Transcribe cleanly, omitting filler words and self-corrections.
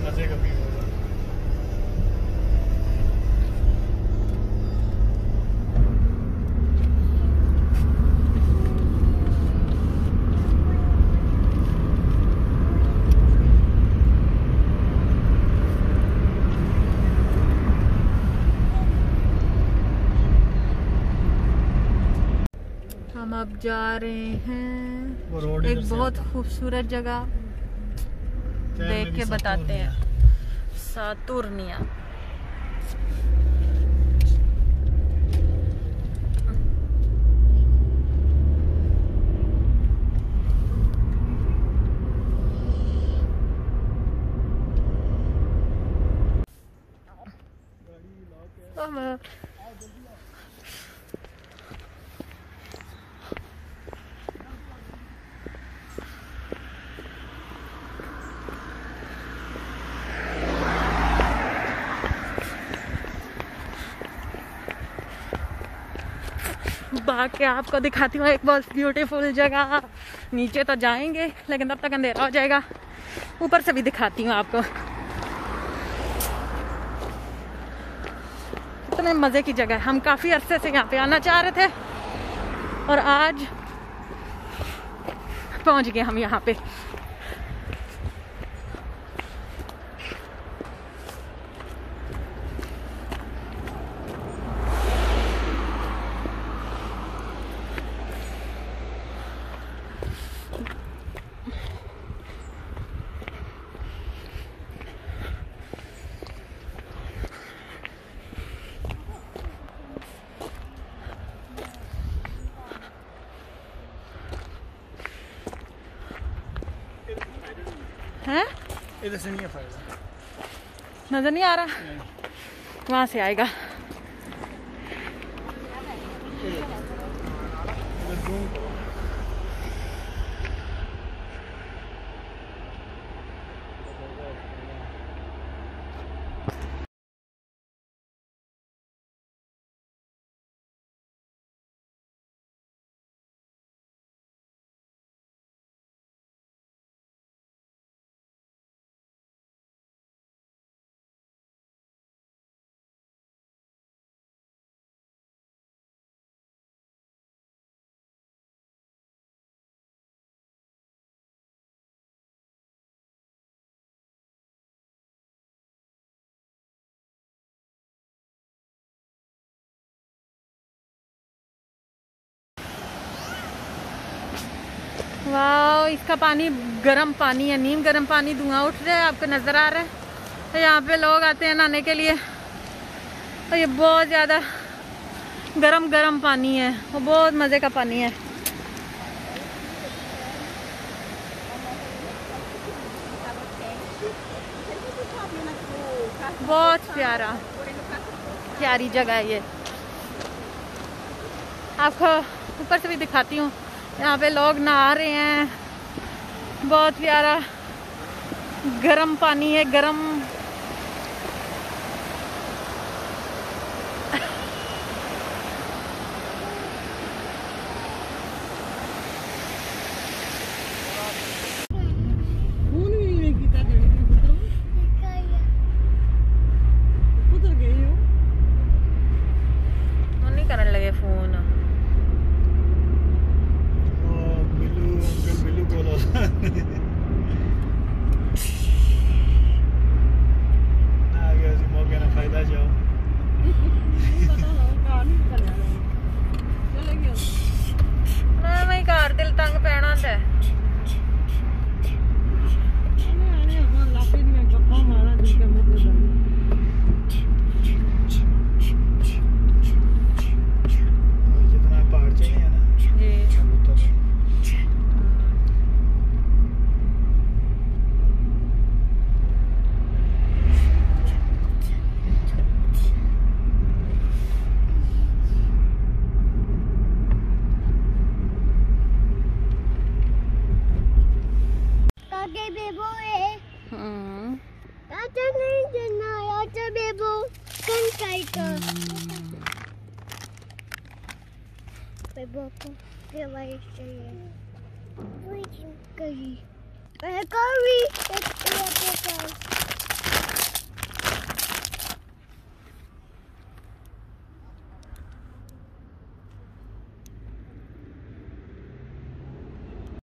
मजे का व्यू होगा। हम अब जा रहे हैं वो रोड एक बहुत खूबसूरत जगह देख के बताते हैं, सातुर्निया। बाकी आपको दिखाती हूँ एक बहुत ब्यूटीफुल जगह। नीचे तो जाएंगे लेकिन तब तक अंधेरा हो जाएगा, ऊपर से भी दिखाती हूँ आपको। कितने मजे की जगह है। हम काफी अरसे से यहाँ पे आना चाह रहे थे और आज पहुंच गए हम यहाँ पे। हैं? इधर से नहीं है फायदा, नजर नहीं आ रहा, वहां से आएगा। वाह, इसका पानी गर्म पानी है, नीम गर्म पानी, धुआं उठ रहा है, आपको नजर आ रहा है। तो यहाँ पे लोग आते हैं नहाने के लिए और ये बहुत ज्यादा गरम गरम पानी है, वो बहुत मजे का पानी है। बहुत प्यारी जगह है ये। आपको ऊपर से भी दिखाती हूँ, यहाँ पे लोग नहा रहे हैं। बहुत प्यारा गरम पानी है, गरम। नहीं करने लगे फोन। घर दिल तंग पैना है। Curry.